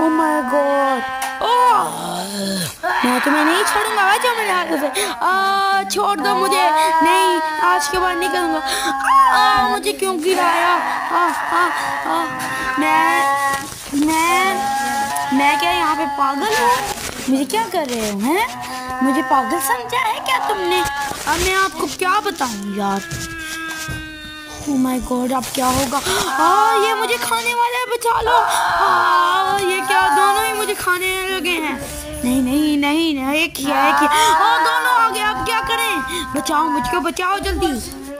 Oh my God, मैं तुम्हें नहीं छोड़ूंगा, आ जाओ मेरे हाथों से। छोड़ दो मुझे, नहीं आज के बाद नहीं करूँगा। मुझे क्यों गिराया? मैं क्या यहाँ पे पागल हूँ? मुझे क्या कर रहे हो हैं? मुझे पागल समझा है क्या तुमने? अब मैं आपको क्या बताऊँ यार। ओह माय गॉड, अब क्या होगा? ये मुझे खाने वाला है, बचा लो। ये क्या, दोनों ही मुझे खाने लगे हैं। नहीं नहीं नहीं नहीं, एक ही है। दोनों आ गए, अब क्या करें? बचाओ मुझको, बचाओ जल्दी।